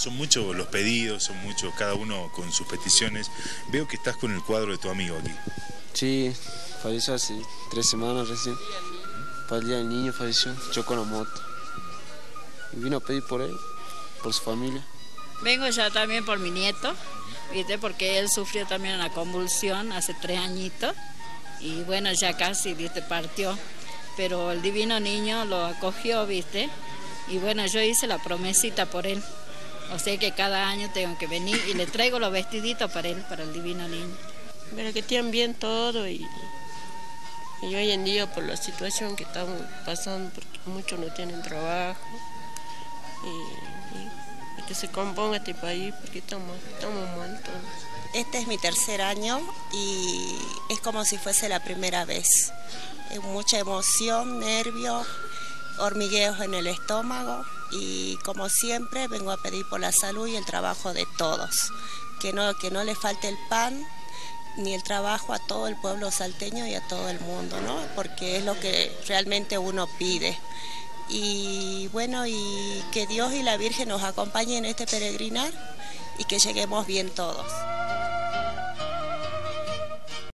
Son muchos los pedidos, son muchos, cada uno con sus peticiones. Veo que estás con el cuadro de tu amigo aquí. Sí, falleció hace 3 semanas recién. Para el día del niño falleció, chocó la moto. Y vino a pedir por él, por su familia. Vengo ya también por mi nieto, ¿viste? Porque él sufrió también una convulsión hace 3 añitos. Y bueno, ya casi, ¿viste? Partió. Pero el divino niño lo acogió, ¿viste? Y bueno, yo hice la promesita por él. O sea que cada año tengo que venir y le traigo los vestiditos para él, para el divino niño. Pero que tienen bien todo y hoy en día por la situación que estamos pasando, porque muchos no tienen trabajo, y que se componga este país porque estamos mal todos. Este es mi 3er año y es como si fuese la primera vez. Es mucha emoción, nervios, hormigueos en el estómago y como siempre vengo a pedir por la salud y el trabajo de todos. Que no le falte el pan ni el trabajo a todo el pueblo salteño y a todo el mundo, ¿no? Porque es lo que realmente uno pide. Y bueno, y que Dios y la Virgen nos acompañen en este peregrinar y que lleguemos bien todos.